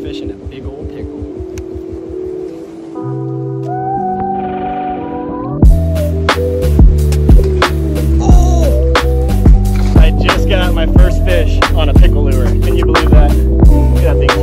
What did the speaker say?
fishing a big old pickle. Oh! I just got my first fish on a pickle lure. Can you believe that?